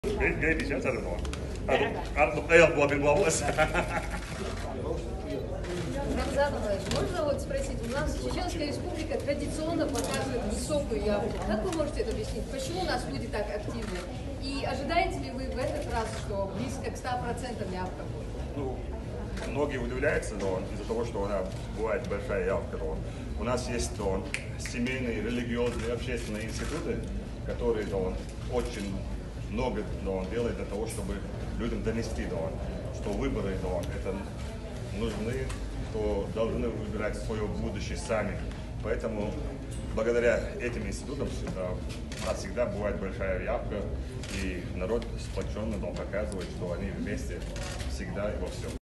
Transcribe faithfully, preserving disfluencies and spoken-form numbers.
Gaby сейчас арно. Арно, эл, блабин, блабос. Рамзан Иванович, можно вот спросить, у нас Чеченская республика традиционно показывает высокую явку. Как вы можете это объяснить? Почему у нас люди так активны? И ожидаете ли вы в этот раз, что близко к ста процентам явка будет? Ну, многие удивляются, но из-за того, что она бывает большая явка. Но у нас есть но, семейные, религиозные, общественные институты, которые но, очень много но, делают для того, чтобы людям донести, но, что выборы но, это нужны, что должны выбирать свое будущее сами. Поэтому благодаря этим институтам у нас всегда бывает большая явка, и народ сплоченно но, показывает, что они вместе всегда и во всем.